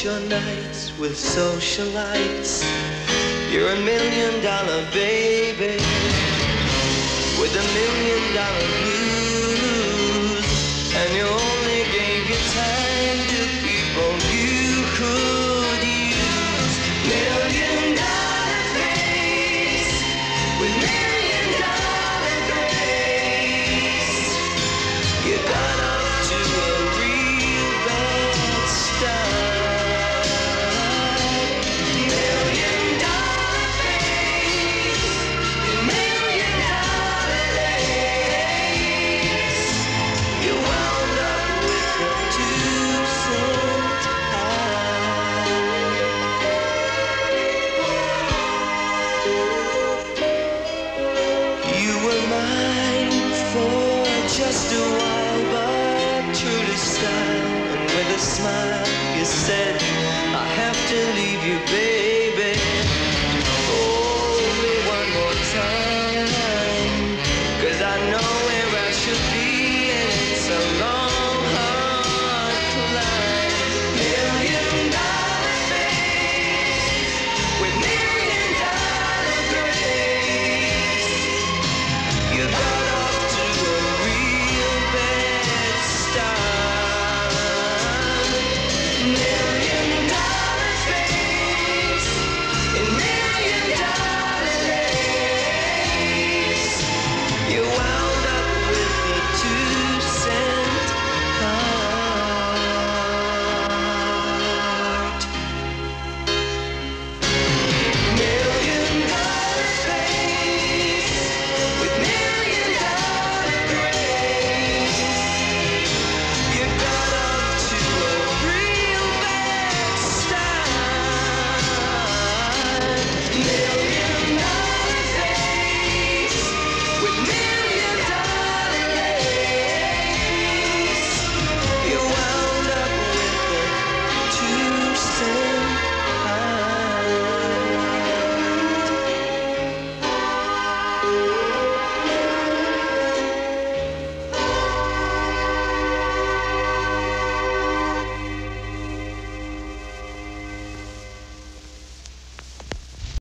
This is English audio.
your nights with socialites. You're $1 million baby with $1 million blues, and you only gave your time to people you could use. $1 million face with $1 million grace. You got off to a real bad start. $1 million face, $1 million lace. You wound up with a 2-cent eye. You were mine for just a while, but true to style, and with a smile you said, I have to leave you, baby.